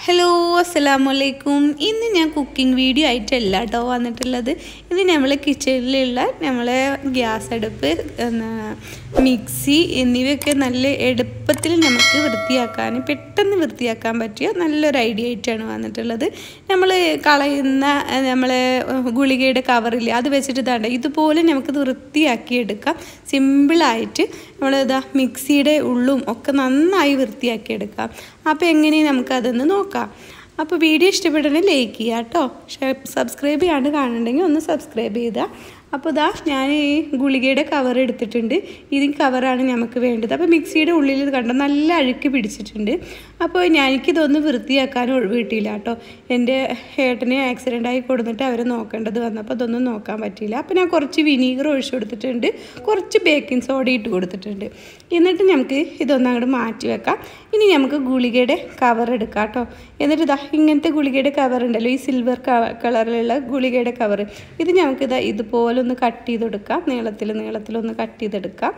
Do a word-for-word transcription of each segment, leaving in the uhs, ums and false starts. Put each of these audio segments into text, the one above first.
Hello അസ്സലാമലൈക്കും. ഇന്ന് ഞാൻ കുക്കിംഗ് വീഡിയോ ആയിട്ടല്ല കേട്ടോ വന്നിട്ടുള്ളത്. ഇത് നമ്മളെ കിച്ചണിലുള്ള നമ്മളെ ഗ്യാസ് അടുപ്പ്, മിക്സി എന്നിവയൊക്കെ നല്ല എളുപ്പത്തിൽ നമുക്ക് വൃത്തിയാക്കാൻ പെട്ടെന്ന് വൃത്തിയാക്കാൻ പറ്റിയ നല്ലൊരു ഐഡിയ ആയിട്ടാണ് വന്നിട്ടുള്ളത്. നമ്മൾ കളയുന്ന നമ്മളെ ഗുളികയുടെ കവറില്ലേ, അത് വെച്ചിട്ട് ഇതാണ്ട് ഇതുപോലെ നമുക്കിത് വൃത്തിയാക്കിയെടുക്കാം. സിമ്പിളായിട്ട് നമ്മളിതാ മിക്സിയുടെ ഉള്ളും ഒക്കെ നന്നായി വൃത്തിയാക്കിയെടുക്കാം. അപ്പോൾ എങ്ങനെ നമുക്കതൊന്ന് നോക്കാം. അപ്പോൾ വീഡിയോ ഇഷ്ടപ്പെട്ടെങ്കിൽ ലൈക്ക് ചെയ്യുക കേട്ടോ. സബ്സ്ക്രൈബ് ചെയ്യാണ്ട് കാണുന്നുണ്ടെങ്കിൽ ഒന്ന് സബ്സ്ക്രൈബ് ചെയ്താൽ. അപ്പോൾ ഇതാ ഞാൻ ഈ ഗുളികയുടെ കവർ എടുത്തിട്ടുണ്ട്. ഇത് കവറാണ് നമുക്ക് വേണ്ടത്. അപ്പോൾ മിക്സിയുടെ ഉള്ളിൽ കണ്ട നല്ല അഴുക്ക് പിടിച്ചിട്ടുണ്ട്. അപ്പോൾ എനിക്കിതൊന്ന് വൃത്തിയാക്കാനും ഒഴിവ് കിട്ടിയില്ല കേട്ടോ. എൻ്റെ ഏട്ടനെ ആക്സിഡൻ്റായി കൊടുത്തിട്ട് അവരെ നോക്കേണ്ടത് വന്നപ്പോൾ അതൊന്നും നോക്കാൻ പറ്റിയില്ല. അപ്പോൾ ഞാൻ കുറച്ച് വിനീഗർ ഒഴിച്ചു കൊടുത്തിട്ടുണ്ട്, കുറച്ച് ബേക്കിംഗ് സോഡ ഇട്ട് കൊടുത്തിട്ടുണ്ട്. എന്നിട്ട് നമുക്ക് ഇതൊന്നും അങ്ങോട്ട് മാറ്റി വെക്കാം. ഇനി നമുക്ക് ഗുളികയുടെ കവർ എടുക്കാം കേട്ടോ. എന്നിട്ട് ഇതാ ഇങ്ങനത്തെ ഗുളികയുടെ കവർ ഉണ്ടല്ലോ, ഈ സിൽവർ കളറിലുള്ള ഗുളികയുടെ കവർ, ഇത് നമുക്കിതാ ഇതുപോലെ ഒന്ന് കട്ട് ചെയ്തെടുക്കാം. നീളത്തിൽ നീളത്തിലൊന്ന് കട്ട് ചെയ്തെടുക്കാം.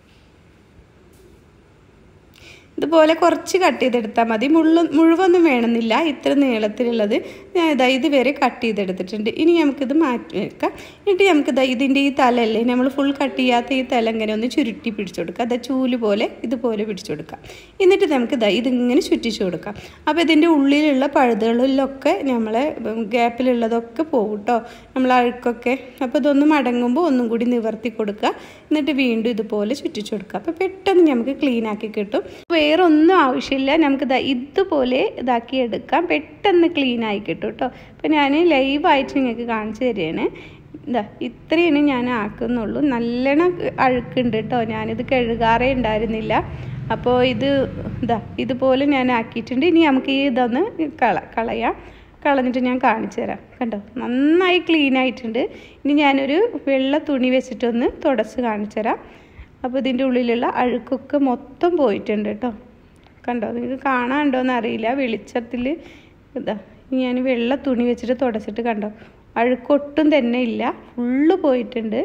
ഇതുപോലെ കുറച്ച് കട്ട് ചെയ്തെടുത്താൽ മതി. മുള്ളു മുഴുവൊന്നും വേണമെന്നില്ല. ഇത്ര നീളത്തിലുള്ളത് ഞാൻ ഇതാ ഇതുവരെ കട്ട് ചെയ്തെടുത്തിട്ടുണ്ട്. ഇനി നമുക്കിത് മാറ്റി വെക്കാം. എന്നിട്ട് നമുക്കിതാ ഇതിൻ്റെ ഈ തലല്ലേ, നമ്മൾ ഫുൾ കട്ട് ചെയ്യാത്ത ഈ തല ഇങ്ങനെ ഒന്ന് ചുരുട്ടി പിടിച്ചു കൊടുക്കാം. അതാ ചൂല് പോലെ ഇതുപോലെ പിടിച്ചു കൊടുക്കാം. എന്നിട്ട് നമുക്കിതാ ഇതിങ്ങനെ ചുറ്റിച്ചു കൊടുക്കാം. അപ്പോൾ ഇതിൻ്റെ ഉള്ളിലുള്ള പഴുതുകളിലൊക്കെ നമ്മളെ ഗ്യാപ്പിലുള്ളതൊക്കെ പോകും കേട്ടോ, നമ്മൾ അഴുക്കൊക്കെ. അപ്പോൾ ഇതൊന്ന് മടങ്ങുമ്പോൾ ഒന്നും കൂടി നിവർത്തി കൊടുക്കുക. എന്നിട്ട് വീണ്ടും ഇതുപോലെ ചുറ്റിച്ചു കൊടുക്കുക. അപ്പോൾ പെട്ടെന്ന് നമുക്ക് ക്ലീൻ ആക്കി കിട്ടും. വേറെ ഒന്നും ആവശ്യമില്ല, നമുക്ക് ഇതുപോലെ ഇതാക്കി എടുക്കാം. പെട്ടെന്ന് ക്ലീൻ ആയി കിട്ടും കേട്ടോ. അപ്പോൾ ഞാൻ ലൈവായിട്ട് നിങ്ങൾക്ക് കാണിച്ചു തരികയാണ്. ഇതാ ഇത്രയാണ് ഞാൻ ആക്കുന്നുള്ളൂ. നല്ലോണം അഴുക്കുണ്ട് കേട്ടോ. ഞാനിത് കഴുകാറേ ഉണ്ടായിരുന്നില്ല. അപ്പോൾ ഇത് ഇതാ ഇതുപോലെ ഞാൻ ആക്കിയിട്ടുണ്ട്. ഇനി നമുക്ക് ഈ ഇതൊന്ന് കള കളയാം കളഞ്ഞിട്ട് ഞാൻ കാണിച്ചു തരാം. കണ്ടോ, നന്നായി ക്ലീൻ ആയിട്ടുണ്ട്. ഇനി ഞാനൊരു വെള്ള തുണി വെച്ചിട്ടൊന്ന് തുടച്ച് കാണിച്ചു തരാം. അപ്പോൾ ഇതിൻ്റെ ഉള്ളിലുള്ള അഴുക്കൊക്കെ മൊത്തം പോയിട്ടുണ്ട് കേട്ടോ. കണ്ടോ, നിങ്ങൾക്ക് കാണാനുണ്ടോയെന്ന് അറിയില്ല വെളിച്ചത്തിൽ. ഇതാ ഞാൻ വെള്ള തുണി വെച്ചിട്ട് തുടച്ചിട്ട് കണ്ടോ, അഴുക്കൊട്ടും തന്നെ ഇല്ല, ഫുള്ള് പോയിട്ടുണ്ട്.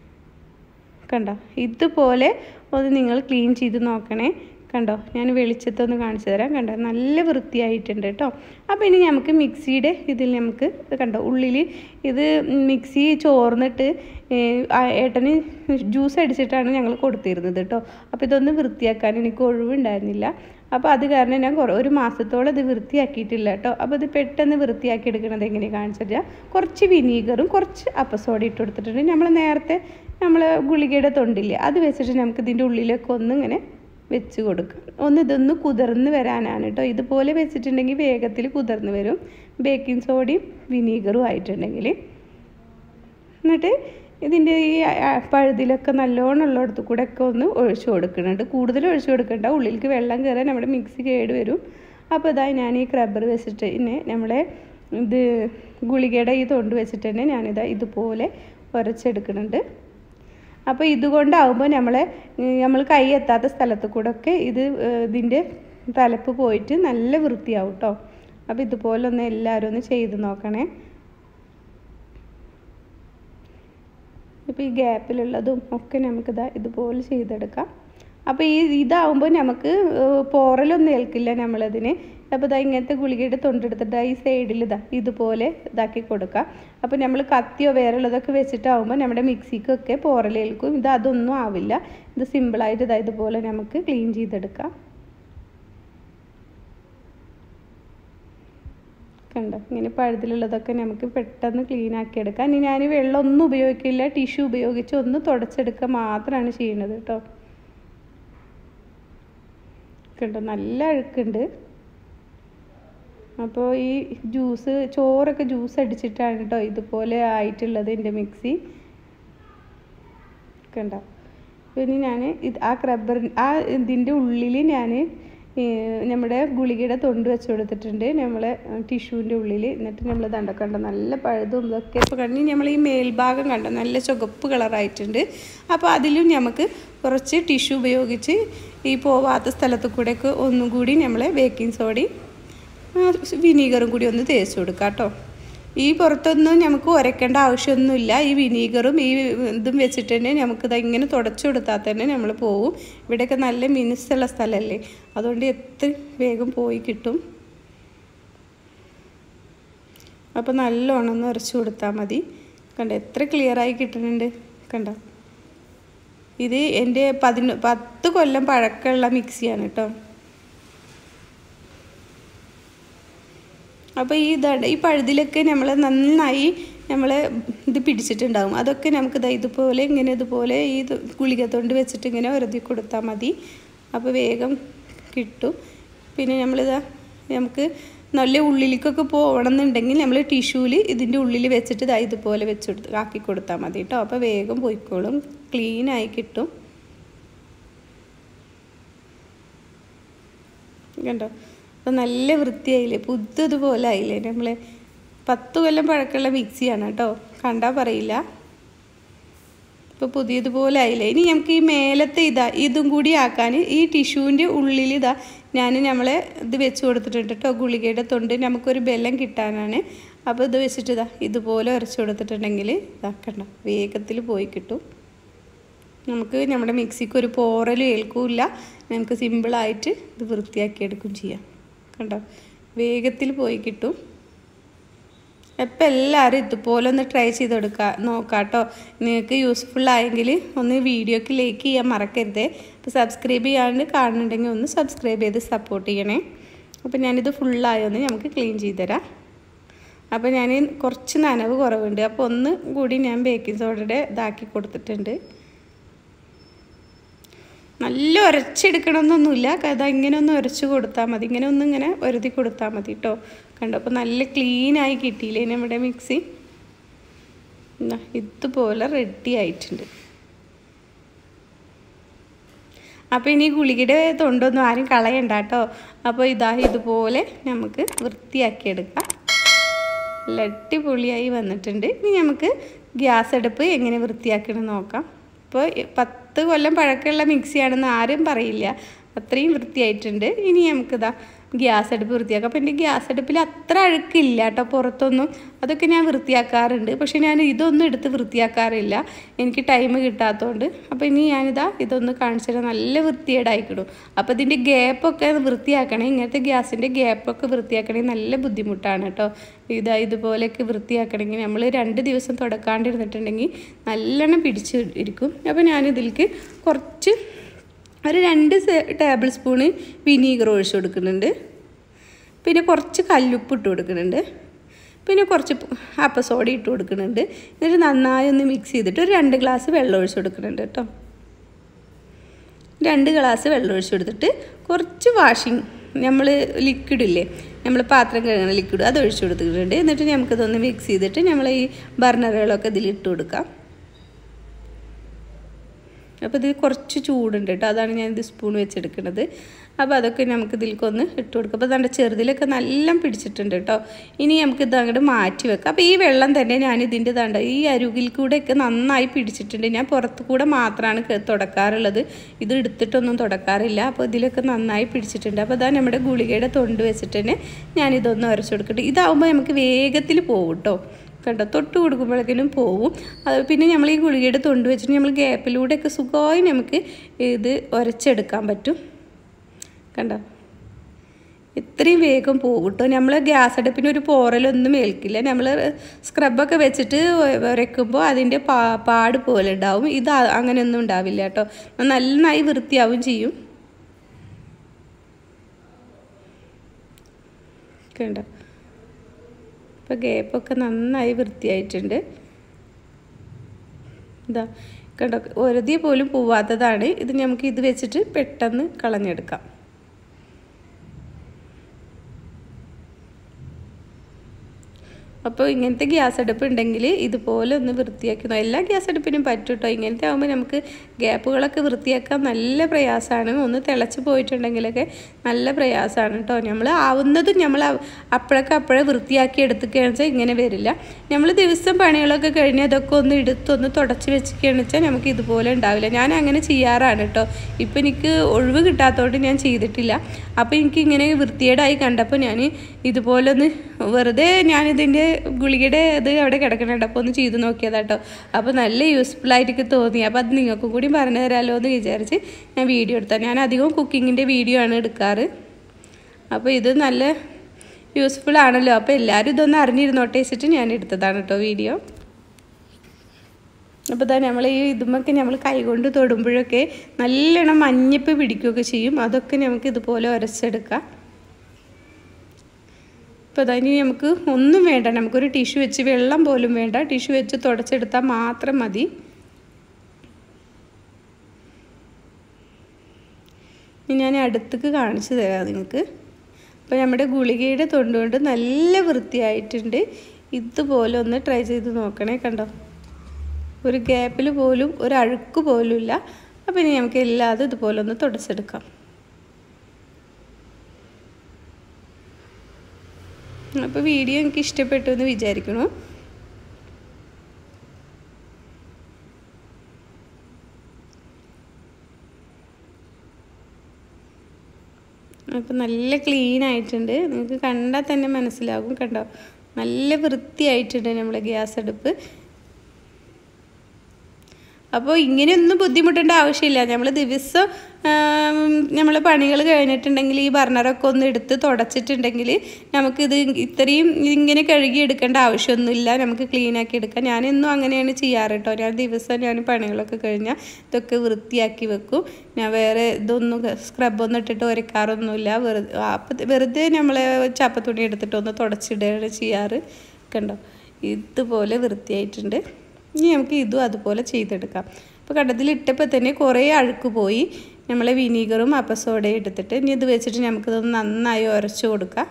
കണ്ടോ, ഇതുപോലെ ഒന്ന് നിങ്ങൾ ക്ലീൻ ചെയ്ത് നോക്കണേ. കണ്ടോ, ഞാൻ വെളിച്ചത്തൊന്ന് കാണിച്ചു തരാം. കണ്ടോ, നല്ല വൃത്തിയായിട്ടുണ്ട് കേട്ടോ. അപ്പോൾ ഇനി നമുക്ക് മിക്സിയുടെ ഇതിൽ നമുക്ക് കണ്ടോ ഉള്ളിൽ ഇത് മിക്സി ചോർന്നിട്ട് ഏട്ടന് ജ്യൂസ് അടിച്ചിട്ടാണ് ഞങ്ങൾ കൊടുത്തിരുന്നത് കേട്ടോ. അപ്പോൾ ഇതൊന്ന് വൃത്തിയാക്കാൻ എനിക്ക് ഒഴിവുണ്ടായിരുന്നില്ല. അപ്പോൾ അത് കാരണം ഞാൻ കുറേ ഒരു മാസത്തോളം ഇത് വൃത്തിയാക്കിയിട്ടില്ല കേട്ടോ. അപ്പോൾ ഇത് പെട്ടെന്ന് വൃത്തിയാക്കി എടുക്കുന്നത് എങ്ങനെയാണ് കാണിച്ചിട്ട്, കുറച്ച് വിനീഗറും കുറച്ച് അപ്പസോഡ ഇട്ട് കൊടുത്തിട്ടുണ്ട്. നമ്മൾ നേരത്തെ നമ്മൾ ഗുളികയുടെ തൊണ്ടില്ലേ, അത് വെച്ചിട്ട് നമുക്ക് ഇതിൻ്റെ ഉള്ളിലൊക്കെ ഒന്ന് ഇങ്ങനെ വെച്ച് കൊടുക്കാം. ഒന്ന് ഇതൊന്ന് കുതിർന്ന് വരാനാണ് കേട്ടോ. ഇതുപോലെ വെച്ചിട്ടുണ്ടെങ്കിൽ വേഗത്തിൽ കുതിർന്ന് വരും, ബേക്കിംഗ് സോഡയും വിനീഗറും ആയിട്ടുണ്ടെങ്കിൽ. എന്നിട്ട് ഇതിൻ്റെ ഈ പഴുതിലൊക്കെ നല്ലോണം ഉള്ളിടത്ത് കൂടെ ഒക്കെ ഒന്ന് ഒഴിച്ചു കൊടുക്കുന്നുണ്ട്. കൂടുതൽ ഒഴിച്ചു കൊടുക്കേണ്ട, ഉള്ളിലേക്ക് വെള്ളം കയറാൻ നമ്മുടെ മിക്സി കേട് വരും. അപ്പോൾ ഇതാ ഞാൻ ഈ സ്ക്രബ്ബർ വെച്ചിട്ട് പിന്നെ നമ്മളെ ഇത് ഗുളികയുടെ ഈ തൊണ്ട് വെച്ചിട്ട് തന്നെ ഞാനിതാ ഇതുപോലെ ഉരച്ചെടുക്കുന്നുണ്ട്. അപ്പോൾ ഇതുകൊണ്ടാവുമ്പോൾ നമ്മളെ നമ്മൾ കൈ എത്താത്ത സ്ഥലത്ത് കൂടെ ഒക്കെ ഇത് ഇതിൻ്റെ തലപ്പ് പോയിട്ട് നല്ല വൃത്തിയാവും കേട്ടോ. അപ്പോൾ ഇതുപോലെ ഒന്ന് എല്ലാവരും ഒന്ന് ചെയ്ത് നോക്കണേ. ഇപ്പോൾ ഈ ഗ്യാപ്പിലുള്ളതും ഒക്കെ നമുക്കിതാ ഇതുപോലെ ചെയ്തെടുക്കാം. അപ്പോൾ ഈ ഇതാവുമ്പോൾ നമുക്ക് പോറലൊന്നും ഏൽക്കില്ല നമ്മളതിന്. അപ്പോൾ ഇതാ ഇങ്ങനത്തെ ഗുളികയുടെ തൊണ്ടെടുത്തിട്ട് ഈ സൈഡിൽ ഇതാ ഇതുപോലെ ഇതാക്കി കൊടുക്കാം. അപ്പോൾ നമ്മൾ കത്തിയോ വേറെ ഉള്ളതൊക്കെ വെച്ചിട്ടാവുമ്പോൾ നമ്മുടെ മിക്സിക്കൊക്കെ പോറലേൽക്കും. ഇത് അതൊന്നും ആവില്ല. ഇത് സിമ്പിളായിട്ട് ഇതാ ഇതുപോലെ നമുക്ക് ക്ലീൻ ചെയ്തെടുക്കാം. കണ്ടോ, ഇങ്ങനെ പഴുതിലുള്ളതൊക്കെ നമുക്ക് പെട്ടെന്ന് ക്ലീൻ ആക്കി എടുക്കാം. ഇനി ഞാൻ വെള്ളം ഒന്നും ഉപയോഗിക്കില്ല, ടിഷ്യൂ ഉപയോഗിച്ച് ഒന്ന് തുടച്ചെടുക്കുക മാത്രമാണ് ചെയ്യുന്നത് കേട്ടോ. കണ്ടോ, നല്ല അഴുക്കുണ്ട്. അപ്പോൾ ഈ ജ്യൂസ് ചോറൊക്കെ ജ്യൂസ് അടിച്ചിട്ടാണ് കേട്ടോ ഇതുപോലെ ആയിട്ടുള്ളത് എൻ്റെ മിക്സി. കണ്ടോ, പിന്നെ ഞാൻ ഇത് ആ സ്ക്രബ്ബർ ആ ഇതിൻ്റെ ഉള്ളിൽ ഞാൻ നമ്മുടെ ഗുളികയുടെ തൊണ്ട് വെച്ച് കൊടുത്തിട്ടുണ്ട്, നമ്മളെ ടിഷ്യൂവിൻ്റെ ഉള്ളിൽ. എന്നിട്ട് നമ്മൾ ദണ്ട കണ്ടോ നല്ല പഴുതും ഇതൊക്കെ ഇപ്പോൾ കണ്ടി നമ്മൾ ഈ മേൽഭാഗം കണ്ടോ നല്ല ചുവപ്പ് കളറായിട്ടുണ്ട്. അപ്പോൾ അതിലും നമുക്ക് കുറച്ച് ടിഷ്യൂ ഉപയോഗിച്ച് ഈ പോവാത്ത സ്ഥലത്ത് കൂടെയൊക്കെ ഒന്നും കൂടി നമ്മളെ ബേക്കിംഗ് സോഡയും വിനീഗറും കൂടി ഒന്ന് തേച്ച് കൊടുക്കാം കേട്ടോ. ഈ പുറത്തൊന്നും നമുക്ക് ഉരയ്ക്കേണ്ട ആവശ്യമൊന്നുമില്ല. ഈ വിനീഗറും ഈ ഇതും വെച്ചിട്ട് തന്നെ നമുക്കിത് ഇങ്ങനെ തുടച്ചു കൊടുത്താൽ തന്നെ നമ്മൾ പോവും. ഇവിടെയൊക്കെ നല്ല മിനുസുള്ള സ്ഥലമല്ലേ, അതുകൊണ്ട് എത്ര വേഗം പോയി കിട്ടും. അപ്പോൾ നല്ലോണം ഒന്ന് ഉരച്ച് കൊടുത്താൽ മതി. കണ്ടോ എത്ര ക്ലിയറായി കിട്ടുന്നുണ്ട്, കണ്ടോ. ഇത് എൻ്റെ പതിനൊ പത്ത് കൊല്ലം പഴക്കമുള്ള മിക്സിയാണ് കേട്ടോ. അപ്പോൾ ഈ ഇതാണ് ഈ പഴുതിലൊക്കെ നമ്മൾ നന്നായി നമ്മൾ ഇത് പിടിച്ചിട്ടുണ്ടാകും. അതൊക്കെ നമുക്ക് ഇതാ ഇതുപോലെ ഇങ്ങനെ ഇതുപോലെ ഈ ഗുളിക തൊണ്ട് വെച്ചിട്ട് ഇങ്ങനെ ഉരതി കൊടുത്താൽ മതി. അപ്പോൾ വേഗം കിട്ടും. പിന്നെ നമ്മളിതാ നമുക്ക് നല്ല ഉള്ളിലേക്കൊക്കെ പോകണമെന്നുണ്ടെങ്കിൽ നമ്മൾ ടിഷ്യൂവിൽ ഇതിൻ്റെ ഉള്ളിൽ വെച്ചിട്ട് ഇതാ ഇതുപോലെ വെച്ചെടുത്ത് ആക്കി കൊടുത്താൽ മതി കേട്ടോ. അപ്പോൾ വേഗം പോയിക്കോളും, ക്ലീനായി കിട്ടും. കണ്ടോ, അപ്പോൾ നല്ല വൃത്തിയായില്ലേ, പുതുതുപോലെ ആയില്ലേ. നമ്മൾ പത്ത് കൊല്ലം പഴക്കമുള്ള മിക്സിയാണ് കേട്ടോ, കണ്ടാൽ പറയില്ല. ഇപ്പോൾ പുതിയതുപോലെ ആയില്ലേ. ഇനി നമുക്ക് ഈ മേലത്തെ ഇതാ ഇതും കൂടി ആക്കാൻ ഈ ടിഷ്യൂവിൻ്റെ ഉള്ളിൽ ഇതാ ഞാൻ നമ്മളെ ഇത് വെച്ച് കൊടുത്തിട്ടുണ്ട് കേട്ടോ. ഗുളികയുടെ തൊണ്ട് നമുക്കൊരു ബലം കിട്ടാനാണ്. അപ്പോൾ ഇത് വെച്ചിട്ട് ഇതാ ഇതുപോലെ ഉരച്ച് കൊടുത്തിട്ടുണ്ടെങ്കിൽ ഇതാക്കണ്ട വേഗത്തിൽ പോയി കിട്ടും. നമുക്ക് നമ്മുടെ മിക്സിക്ക് ഒരു പോറലും ഏൽക്കില്ല. നമുക്ക് സിമ്പിളായിട്ട് ഇത് വൃത്തിയാക്കിയെടുക്കും ചെയ്യാം. കണ്ടോ, വേഗത്തിൽ പോയി കിട്ടും. അപ്പോൾ എല്ലാവരും ഇതുപോലെ ഒന്ന് ട്രൈ ചെയ്ത് കൊടുക്കുക നോക്കാം കേട്ടോ. നിങ്ങൾക്ക് യൂസ്ഫുൾ ആയെങ്കിൽ ഒന്ന് വീഡിയോക്ക് ലൈക്ക് ചെയ്യാൻ മറക്കരുതേ. അപ്പോൾ സബ്സ്ക്രൈബ് ചെയ്യാണ്ട് കാണുന്നുണ്ടെങ്കിൽ ഒന്ന് സബ്സ്ക്രൈബ് ചെയ്ത് സപ്പോർട്ട് ചെയ്യണേ. അപ്പോൾ ഞാനിത് ഫുള്ളായൊന്ന് നമുക്ക് ക്ലീൻ ചെയ്ത് തരാം. അപ്പോൾ ഞാൻ കുറച്ച് നനവ് കുറവുണ്ട്, അപ്പോൾ ഒന്ന് കൂടി ഞാൻ ബേക്കിംഗ് സോഡയുടെ ഇതാക്കി കൊടുത്തിട്ടുണ്ട്. നല്ല ഉരച്ചെടുക്കണമെന്നൊന്നുമില്ല, കഥ ഇങ്ങനെ ഒന്ന് ഉരച്ച് കൊടുത്താൽ മതി. ഇങ്ങനെ ഒന്ന് ഇങ്ങനെ ഉരതി കൊടുത്താൽ മതി കേട്ടോ. കണ്ടോ, അപ്പോൾ നല്ല ക്ലീനായി കിട്ടിയില്ലേ നമ്മുടെ മിക്സി. ഇതുപോലെ റെഡി ആയിട്ടുണ്ട്. അപ്പോൾ ഇനി ഗുളികയുടെ തൊണ്ടൊന്നും ആരും കളയണ്ട കേട്ടോ. അപ്പോൾ ഇതാ ഇതുപോലെ നമുക്ക് വൃത്തിയാക്കിയെടുക്കാം. നല്ല അടിപൊളിയായി വന്നിട്ടുണ്ട്. ഇനി നമുക്ക് ഗ്യാസ് അടുപ്പ് എങ്ങനെ വൃത്തിയാക്കണം നോക്കാം. ഇപ്പോൾ പത്ത് കൊല്ലം പഴക്കമുള്ള മിക്സിയാണെന്ന് ആരും പറയില്ല, അത്രയും വൃത്തിയായിട്ടുണ്ട്. ഇനി നമുക്കിതാ ഗ്യാസ് അടുപ്പ് വൃത്തിയാക്കാം. അപ്പോൾ എൻ്റെ ഗ്യാസ് അടുപ്പിൽ അത്ര അഴുക്കില്ല കേട്ടോ പുറത്തൊന്നും. അതൊക്കെ ഞാൻ വൃത്തിയാക്കാറുണ്ട്, പക്ഷേ ഞാൻ ഇതൊന്നും എടുത്ത് വൃത്തിയാക്കാറില്ല, എനിക്ക് ടൈം കിട്ടാത്തതുകൊണ്ട്. അപ്പോൾ ഇനി ഞാനിതാ ഇതൊന്ന് കാണിച്ചിട്ട് നല്ല വൃത്തിയേടായിക്കിടും. അപ്പോൾ ഇതിൻ്റെ ഗ്യാപ്പൊക്കെ വൃത്തിയാക്കണേ, ഇങ്ങനത്തെ ഗ്യാസിൻ്റെ ഗ്യാപ്പൊക്കെ വൃത്തിയാക്കണമെങ്കിൽ നല്ല ബുദ്ധിമുട്ടാണ് കേട്ടോ. ഇതാ ഇതുപോലെയൊക്കെ വൃത്തിയാക്കണമെങ്കിൽ നമ്മൾ രണ്ട് ദിവസം തുടക്കാണ്ടിരുന്നിട്ടുണ്ടെങ്കിൽ നല്ലോണം പിടിച്ച് ഇരിക്കും. അപ്പോൾ ഞാനിതിലേക്ക് കുറച്ച് ഒരു രണ്ട് ടേബിൾ സ്പൂണ് വിനീഗർ ഒഴിച്ച് കൊടുക്കുന്നുണ്ട്. പിന്നെ കുറച്ച് കല്ലുപ്പ് ഇട്ട് കൊടുക്കുന്നുണ്ട്. പിന്നെ കുറച്ച് അപ്പസോഡ ഇട്ട് കൊടുക്കുന്നുണ്ട്. എന്നിട്ട് നന്നായി ഒന്ന് മിക്സ് ചെയ്തിട്ട് ഒരു രണ്ട് ഗ്ലാസ് വെള്ളം ഒഴിച്ച് കൊടുക്കുന്നുണ്ട് കേട്ടോ. രണ്ട് ഗ്ലാസ് വെള്ളം ഒഴിച്ച് കൊടുത്തിട്ട് കുറച്ച് വാഷിങ് നമ്മൾ ലിക്വിഡില്ലേ, നമ്മൾ പാത്രം കഴുകുന്ന ലിക്വിഡ് അത് ഒഴിച്ച് കൊടുത്തിട്ടുണ്ട്. എന്നിട്ട് നമുക്കിതൊന്ന് മിക്സ് ചെയ്തിട്ട് നമ്മൾ ഈ ബർണറുകളൊക്കെ ഇതിലിട്ട് കൊടുക്കാം. അപ്പോൾ ഇത് കുറച്ച് ചൂടുണ്ട് കേട്ടോ, അതാണ് ഞാൻ ഇത് സ്പൂൺ വെച്ചെടുക്കുന്നത്. അപ്പോൾ അതൊക്കെ നമുക്ക് ഇതിലേക്കൊന്ന് ഇട്ട് കൊടുക്കാം. അപ്പോൾ അതിൻ്റെ ചെറുതിലൊക്കെ നല്ല പിടിച്ചിട്ടുണ്ട് കേട്ടോ. ഇനി നമുക്കിത് അങ്ങോട്ട് മാറ്റി വെക്കാം. അപ്പോൾ ഈ വെള്ളം തന്നെ ഞാൻ ഇതിൻ്റെ ഇതാണ്ട് ഈ അരുകിൽ കൂടെയൊക്കെ നന്നായി പിടിച്ചിട്ടുണ്ട്. ഞാൻ പുറത്ത് കൂടെ മാത്രമാണ് തുടക്കാറുള്ളത്, ഇത് എടുത്തിട്ടൊന്നും തുടക്കാറില്ല. അപ്പോൾ ഇതിലൊക്കെ നന്നായി പിടിച്ചിട്ടുണ്ട്. അപ്പോൾ അതാ നമ്മുടെ ഗുളികയുടെ തൊണ്ട് വെച്ചിട്ട് തന്നെ ഞാനിതൊന്ന് ഉരച്ച് കൊടുക്കട്ടെ. ഇതാവുമ്പോൾ നമുക്ക് വേഗത്തിൽ പോകും കേട്ടോ. കണ്ടോ, തൊട്ട് കൊടുക്കുമ്പോഴേക്കും പോവും. അത് പിന്നെ നമ്മൾ ഈ ഗുളികയുടെ തൊണ്ട് വെച്ചിട്ട് നമ്മൾ ഗ്യാപ്പിലൂടെയൊക്കെ സുഖമായി നമുക്ക് ഇത് ഉരച്ചെടുക്കാൻ പറ്റും. കണ്ടോ, ഇത്രയും വേഗം പോകും കേട്ടോ. നമ്മൾ ഗ്യാസ് അടുപ്പിന് ഒരു പോറലൊന്നും ഏൽക്കില്ല. നമ്മൾ സ്ക്രബൊക്കെ വെച്ചിട്ട് ഉരയ്ക്കുമ്പോൾ അതിൻ്റെ പാ പാട് പോലെ ഉണ്ടാവും. ഇത് അങ്ങനെയൊന്നും ഉണ്ടാവില്ല കേട്ടോ, നന്നായി വൃത്തിയാവും ചെയ്യും. കണ്ടോ, ഇപ്പോൾ ഗ്യാപ്പൊക്കെ നന്നായി വൃത്തിയായിട്ടുണ്ട്. ഇതാ കണ്ടോ, ഒരതി പോലും പോവാത്തതാണ് ഇത്. നമുക്ക് ഇത് വെച്ചിട്ട് പെട്ടെന്ന് കളഞ്ഞെടുക്കാം. അപ്പോൾ ഇങ്ങനത്തെ ഗ്യാസ് അടുപ്പ് ഉണ്ടെങ്കിൽ ഇതുപോലെ ഒന്ന് വൃത്തിയാക്കുന്നു. എല്ലാ ഗ്യാസ് അടുപ്പിനും പറ്റും കേട്ടോ. ഇങ്ങനത്തെ ആകുമ്പോൾ നമുക്ക് ഗ്യാപ്പുകളൊക്കെ വൃത്തിയാക്കാൻ നല്ല പ്രയാസമാണ്. ഒന്ന് തിളച്ച് പോയിട്ടുണ്ടെങ്കിലൊക്കെ നല്ല പ്രയാസമാണ് കേട്ടോ. നമ്മൾ ആവുന്നതും നമ്മൾ അപ്പോഴൊക്കെ അപ്പോഴേ വൃത്തിയാക്കി എടുത്തുകയാണെന്ന് വെച്ചാൽ ഇങ്ങനെ വരില്ല. നമ്മൾ ദിവസം പണികളൊക്കെ കഴിഞ്ഞ് അതൊക്കെ ഒന്ന് എടുത്തൊന്ന് തുടച്ച് വെച്ചിരിക്കുകയാണെന്ന് വെച്ചാൽ നമുക്ക് ഇതുപോലെ ഉണ്ടാവില്ല. ഞാൻ അങ്ങനെ ചെയ്യാറാണ് കേട്ടോ. ഇപ്പം എനിക്ക് ഒഴിവ് കിട്ടാത്തതുകൊണ്ട് ഞാൻ ചെയ്തിട്ടില്ല. അപ്പോൾ എനിക്ക് ഇങ്ങനെ വൃത്തികേടായി കണ്ടപ്പോൾ ഞാൻ ഇതുപോലെ ഒന്ന് വെറുതെ ഞാനിതിൻ്റെ ഗുളികയുടെ ഇത് അവിടെ കിടക്കുന്നുണ്ട്, അപ്പോൾ ഒന്ന് ചെയ്ത് നോക്കിയതാട്ടോ. അപ്പോൾ നല്ല യൂസ്ഫുള്ളായിട്ട് തോന്നി. അപ്പോൾ അത് നിങ്ങൾക്കും കൂടി പറഞ്ഞു തരാമല്ലോ എന്ന് വിചാരിച്ച് ഞാൻ വീഡിയോ എടുത്താൽ. ഞാൻ അധികം കുക്കിങ്ങിൻ്റെ വീഡിയോ ആണ് എടുക്കാറ്. അപ്പോൾ ഇത് നല്ല യൂസ്ഫുൾ ആണല്ലോ. അപ്പോൾ എല്ലാവരും ഇതൊന്ന് അറിഞ്ഞിരുന്നോട്ടെ വെച്ചിട്ട് ഞാൻ എടുത്തതാണ് കേട്ടോ വീഡിയോ. അപ്പോൾ ഇതാ നമ്മൾ ഈ ഇതുമൊക്കെ നമ്മൾ കൈകൊണ്ട് തൊടുമ്പോഴൊക്കെ നല്ലോണം മഞ്ഞപ്പ് പിടിക്കുകയൊക്കെ ചെയ്യും. അതൊക്കെ നമുക്ക് ഇതുപോലെ ഉരച്ചെടുക്കാം. അപ്പോൾ ഇതാ ഇനി നമുക്ക് ഒന്നും വേണ്ട, നമുക്കൊരു ടിഷ്യൂ വെച്ച്, വെള്ളം പോലും വേണ്ട, ടിഷ്യൂ വെച്ച് തുടച്ചെടുത്താൽ മാത്രം മതി. ഇനി ഞാൻ അടുത്തേക്ക് കാണിച്ചു തരാം നിങ്ങൾക്ക്. അപ്പോൾ നമ്മുടെ ഗുളികയുടെ തൊണ്ടുകൊണ്ട് നല്ല വൃത്തിയായിട്ടുണ്ട്. ഇതുപോലെ ഒന്ന് ട്രൈ ചെയ്ത് നോക്കണേ. കണ്ടോ, ഒരു ഗ്യാപ്പിൽ പോലും ഒരു അഴുക്ക് പോലും ഇല്ല. അപ്പോൾ ഇനി നമുക്ക് എല്ലാതും ഇതുപോലെ ഒന്ന് തുടച്ചെടുക്കാം. അപ്പോൾ വീഡിയോ എനിക്ക് ഇഷ്ടപ്പെട്ടു എന്ന് വിചാരിക്കുന്നു. അപ്പോൾ നല്ല ക്ലീൻ ആയിട്ടുണ്ട്, നിങ്ങൾക്ക് കണ്ടാൽ തന്നെ മനസ്സിലാകും. കണ്ടോ, നല്ല വൃത്തിയായിട്ടുണ്ട് നമ്മളെ ഗ്യാസ് അടുപ്പ്. അപ്പോൾ ഇങ്ങനെയൊന്നും ബുദ്ധിമുട്ടേണ്ട ആവശ്യമില്ല. നമ്മൾ ദിവസം നമ്മൾ പണികൾ കഴിഞ്ഞിട്ടുണ്ടെങ്കിൽ ഈ ബർണറൊക്കെ ഒന്ന് എടുത്ത് തുടച്ചിട്ടുണ്ടെങ്കിൽ നമുക്കിത് ഇത്രയും ഇങ്ങനെ കഴുകി എടുക്കേണ്ട ആവശ്യമൊന്നുമില്ല. നമുക്ക് ക്ലീനാക്കി എടുക്കാം. ഞാനെന്നും അങ്ങനെയാണ് ചെയ്യാറ് കേട്ടോ. ഞാൻ ദിവസം ഞാൻ പണികളൊക്കെ കഴിഞ്ഞാൽ ഇതൊക്കെ വൃത്തിയാക്കി വെക്കും. ഞാൻ വേറെ ഇതൊന്നും സ്ക്രബൊന്നും ഇട്ടിട്ട് ഉരക്കാറൊന്നുമില്ല. വെറുതെ അപ്പം വെറുതെ നമ്മൾ ചപ്പത്തുണി എടുത്തിട്ട് ഒന്ന് തുടച്ചിടുകയാണ് ചെയ്യാറ്. കണ്ടോ, ഇതുപോലെ വൃത്തിയായിട്ടുണ്ട്. ഇനി നമുക്ക് ഇതും അതുപോലെ ചെയ്തെടുക്കാം. അപ്പോൾ കണ്ടത്തിലിട്ടപ്പോൾ തന്നെ കുറേ അഴുക്ക് പോയി. നമ്മൾ വിനീഗറും അപ്പസോഡയും എടുത്തിട്ട് ഇനി ഇത് വെച്ചിട്ട് നമുക്കിതൊന്ന് നന്നായി ഉരച്ച് കൊടുക്കാം.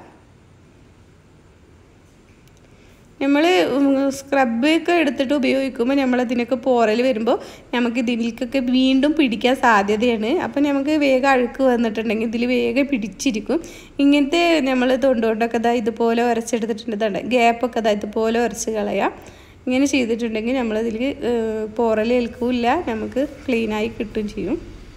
നമ്മൾ സ്ക്രബൊക്കെ എടുത്തിട്ട് ഉപയോഗിക്കുമ്പോൾ നമ്മളതിനൊക്കെ പോറൽ വരുമ്പോൾ നമുക്ക് ഇതിലേക്കൊക്കെ വീണ്ടും പിടിക്കാൻ സാധ്യതയാണ്. അപ്പം നമുക്ക് വേഗം അഴുക്ക് വന്നിട്ടുണ്ടെങ്കിൽ ഇതിൽ വേഗം പിടിച്ചിരിക്കും. ഇങ്ങനത്തെ നമ്മൾ തൊണ്ടുകൊണ്ടൊക്കെ ഇതാ ഇതുപോലെ ഉരച്ചെടുത്തിട്ടുണ്ട്. ഇതാണ് ഗ്യാപ്പൊക്കെ ഇതാ ഇതുപോലെ ഉരച്ച് കളയാം. ഇങ്ങനെ ചെയ്തിട്ടുണ്ടെങ്കിൽ നമ്മളതിൽ പോറൽ ഏൽക്കില്ല, നമുക്ക് ക്ലീനായി കിട്ടുകയും ചെയ്യും.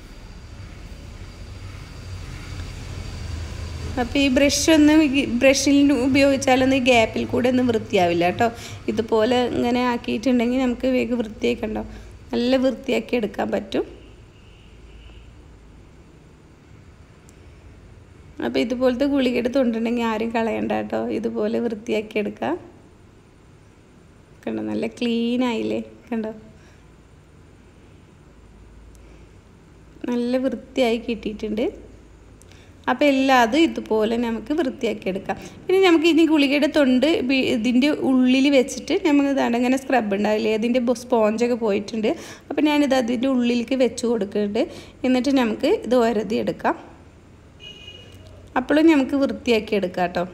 അപ്പോൾ ഈ ബ്രഷ് ഒന്ന് ബ്രഷിൽ ഉപയോഗിച്ചാലൊന്നും ഈ ഗ്യാപ്പിൽ കൂടെ ഒന്നും വൃത്തിയാവില്ല കേട്ടോ. ഇതുപോലെ ഇങ്ങനെ ആക്കിയിട്ടുണ്ടെങ്കിൽ നമുക്ക് വേഗം വൃത്തിയാക്കി ഉണ്ടാവും, നല്ല വൃത്തിയാക്കി എടുക്കാൻ പറ്റും. അപ്പോൾ ഇതുപോലത്തെ ഗുളിക എടുത്തുകൊണ്ടുണ്ടെങ്കിൽ ആരും കളയണ്ട കേട്ടോ. ഇതുപോലെ വൃത്തിയാക്കി എടുക്കാം. കണ്ടോ, നല്ല ക്ലീൻ ആയില്ലേ? കണ്ടോ, നല്ല വൃത്തിയായി കിട്ടിയിട്ടുണ്ട്. അപ്പോൾ എല്ലാതും ഇതുപോലെ നമുക്ക് വൃത്തിയാക്കി എടുക്കാം. പിന്നെ നമുക്ക് ഇനി ഗുളികയുടെ തൊണ്ട് ഇതിൻ്റെ ഉള്ളിൽ വെച്ചിട്ട് നമുക്ക് ഇതാണ് ഇങ്ങനെ സ്ക്രബ് ഉണ്ടാവില്ലേ, അതിൻ്റെ സ്പോഞ്ചൊക്കെ പോയിട്ടുണ്ട്. അപ്പോൾ ഞാനിത് അതിൻ്റെ ഉള്ളിലേക്ക് വെച്ച് കൊടുക്കുന്നുണ്ട്. എന്നിട്ട് നമുക്ക് ഇത് ഒരതി എടുക്കാം. അപ്പോഴും നമുക്ക് വൃത്തിയാക്കി എടുക്കാം കേട്ടോ.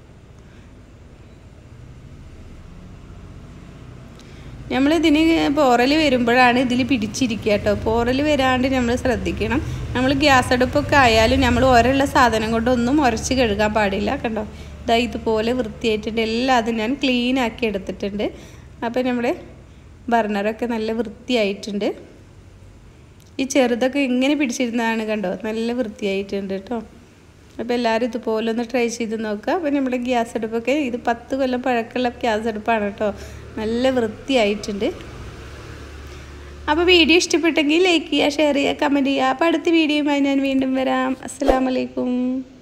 നമ്മളിതിന് പോറൽ വരുമ്പോഴാണ് ഇതിൽ പിടിച്ചിരിക്കുക കേട്ടോ. പോറൽ വരാണ്ട് നമ്മൾ ശ്രദ്ധിക്കണം. നമ്മൾ ഗ്യാസ് അടുപ്പൊക്കെ ആയാലും നമ്മൾ ഒരള്ള സാധനം കൊണ്ടൊന്നും ഉരച്ച് കഴുകാൻ പാടില്ല. കണ്ടോ, ഇതാ ഇതുപോലെ വൃത്തിയായിട്ടുണ്ട്. എല്ലാതും ഞാൻ ക്ലീൻ ആക്കി എടുത്തിട്ടുണ്ട്. അപ്പോൾ നമ്മുടെ ബർണറൊക്കെ നല്ല വൃത്തിയായിട്ടുണ്ട്. ഈ ചെറുതൊക്കെ ഇങ്ങനെ പിടിച്ചിരുന്നതാണ്. കണ്ടോ, നല്ല വൃത്തിയായിട്ടുണ്ട് കേട്ടോ. അപ്പോൾ എല്ലാവരും ഇതുപോലെ ഒന്ന് ട്രൈ ചെയ്ത് നോക്കുക. അപ്പോൾ നമ്മുടെ ഗ്യാസ് അടുപ്പൊക്കെ ഇത് പത്ത് കൊല്ലം പഴക്കമുള്ള ഗ്യാസ് അടുപ്പാണ് കേട്ടോ. നല്ല വൃത്തിയായിട്ടുണ്ട്. അപ്പോൾ വീഡിയോ ഇഷ്ടപ്പെട്ടെങ്കിൽ ലൈക്ക് ചെയ്യുക, ഷെയർ ചെയ്യുക, കമൻറ്റ് ചെയ്യുക. അപ്പോൾ അടുത്ത വീഡിയോയുമായി ഞാൻ വീണ്ടും വരാം. അസ്സലാമു അലൈക്കും.